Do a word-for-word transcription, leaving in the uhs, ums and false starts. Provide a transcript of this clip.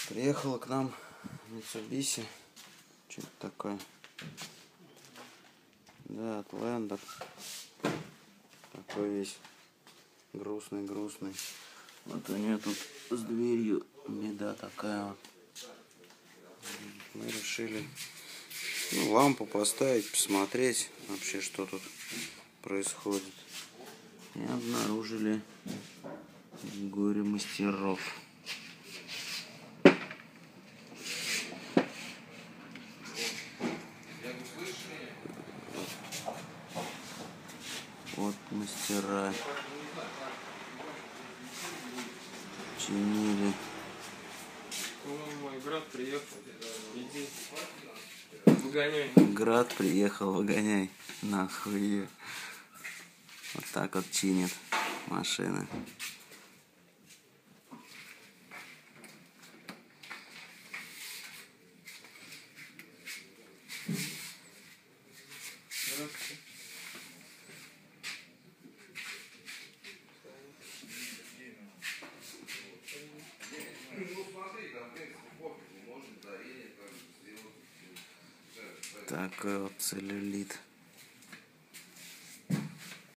Приехала к нам Mitsubishi. Что-то такое. Да, Outlander. Такой весь грустный-грустный. Вот у нее тут с дверью беда такая вот. Мы решили ну, лампу поставить, посмотреть вообще, что тут происходит. И обнаружили горе мастеров. Вот мастера чинили. Мой брат приехал, иди, выгоняй. Град приехал, выгоняй нахуй ее. Вот так вот чинят машины. Такой вот целлюлит.